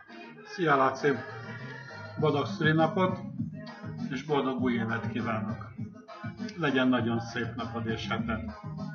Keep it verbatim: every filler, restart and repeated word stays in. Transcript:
Szia Laci! Boldog szülinapot és boldog új évet kívánok! Legyen nagyon szép napod és heted!